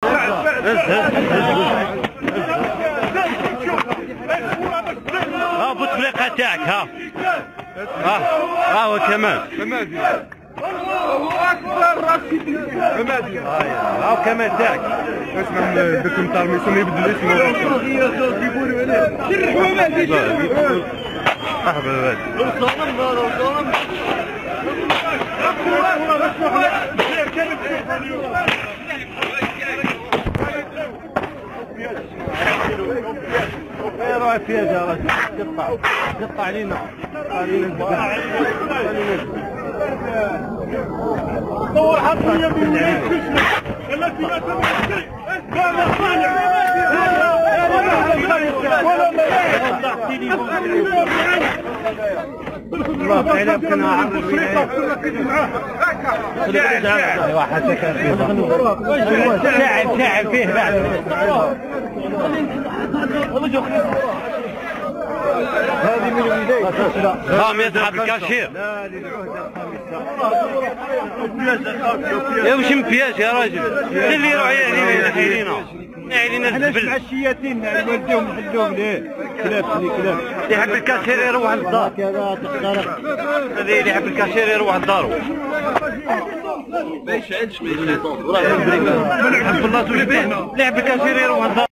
ها بوتفليقه تاعك ها هو كمال الله اكبر كمال هاو كمال تاعك اسمع الدوكيومنتار ما يسمى يبدل اسمه روح فيها يا رجل قطع علينا دور حصريا التي لا تمثل لا صانع الله تعالى يمكنها عمرو واحد سكن فيه تعب فيه بعد هذه من الوليدين قام يسحب الكاشير لا للعهده الخامسه يمشي مبياش يا راجل اللي يروح يعينينا مع الشياتين نوديهم نحلوهم ليه كلاب يحب الكاشير يروح للدار هذه اللي يحب الكاشير يروح لدارو ما يشعلش ما يحب الله اللي يحب الكاشير يروح للدار